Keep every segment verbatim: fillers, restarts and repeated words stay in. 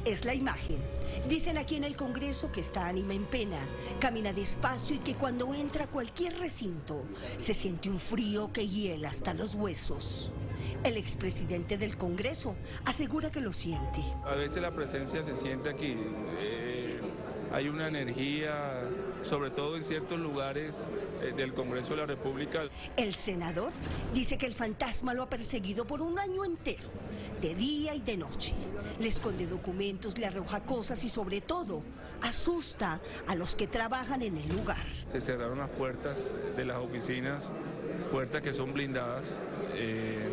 Es la imagen. Dicen aquí en el Congreso que está ánima en pena, camina despacio y que cuando entra a cualquier recinto se siente un frío que hiela hasta los huesos. El expresidente del Congreso asegura que lo siente. A veces la presencia se siente aquí. Eh, hay una energía, sobre todo en ciertos lugares eh, del Congreso de la República. El senador dice que el fantasma lo ha perseguido por un año entero, de día y de noche. Le esconde documentos, le arroja cosas y sobre todo asusta a los que trabajan en el lugar. Se cerraron las puertas de las oficinas, puertas que son blindadas. Eh,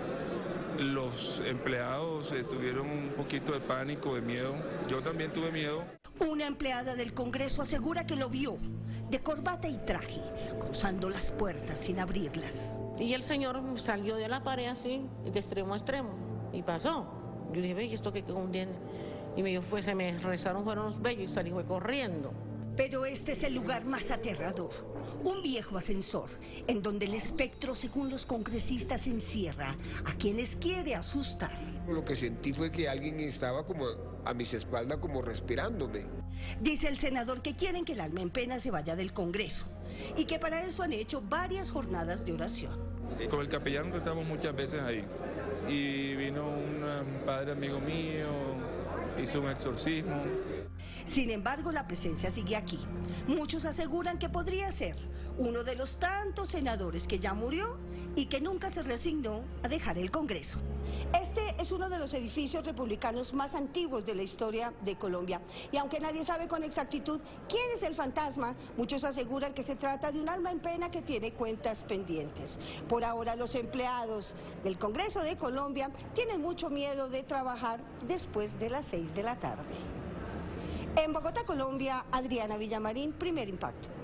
los empleados eh, tuvieron un poquito de pánico, de miedo. Yo también tuve miedo. Una empleada del Congreso asegura que lo vio, de corbata y traje, cruzando las puertas sin abrirlas. Y el señor salió de la pared así, de extremo a extremo, y pasó. Yo dije, ve, ¿y esto qué conviene? Y me dijo, fue, se me rezaron, fueron los vellos y salí fue corriendo. Pero este es el lugar más aterrador, un viejo ascensor, en donde el espectro, según los congresistas, encierra a quienes quiere asustar. Lo que sentí fue que alguien estaba como a mis espaldas, como respirándome. Dice el senador que quieren que el alma en pena se vaya del Congreso y que para eso han hecho varias jornadas de oración. Con el capellán rezamos muchas veces ahí y vino un padre amigo mío, hizo un exorcismo. Sin embargo, la presencia sigue aquí. Muchos aseguran que podría ser uno de los tantos senadores que ya murió y que nunca se resignó a dejar el Congreso. Este es uno de los edificios republicanos más antiguos de la historia de Colombia. Y aunque nadie sabe con exactitud quién es el fantasma, muchos aseguran que se trata de un alma en pena que tiene cuentas pendientes. Por ahora, los empleados del Congreso de Colombia tienen mucho miedo de trabajar después de las seis de la tarde. En Bogotá, Colombia, Adriana Villamarín, Primer Impacto.